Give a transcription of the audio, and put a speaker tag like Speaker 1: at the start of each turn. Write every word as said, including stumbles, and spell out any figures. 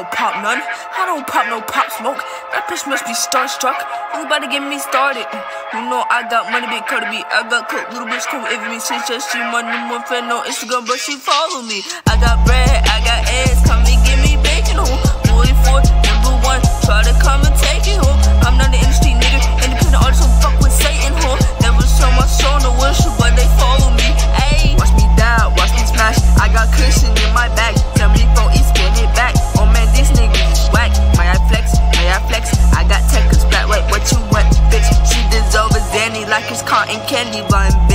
Speaker 1: don't pop none. I don't pop no pop smoke. That bitch must be starstruck. You about to get me started. You know I got money, big Cardi B. I got coke, little bitch come with me. She says she my number one fan on Instagram, but she follow me. I got bread, I got eggs, come and give me bacon home. four E four, number one, try to come and take it home. I'm not an industry nigga, independent artist, so fuck with Satan home. Never show my soul, no worship, but they follow me. Ayy, watch me die, watch me smash. I got cushion in my bag. Tell me four E, spin it back. Oh man, these niggas whack. May I flex? May I flex? I got teccas, black, white, what you want, bitch? She deserve a xanny like it's cotton candy. Blind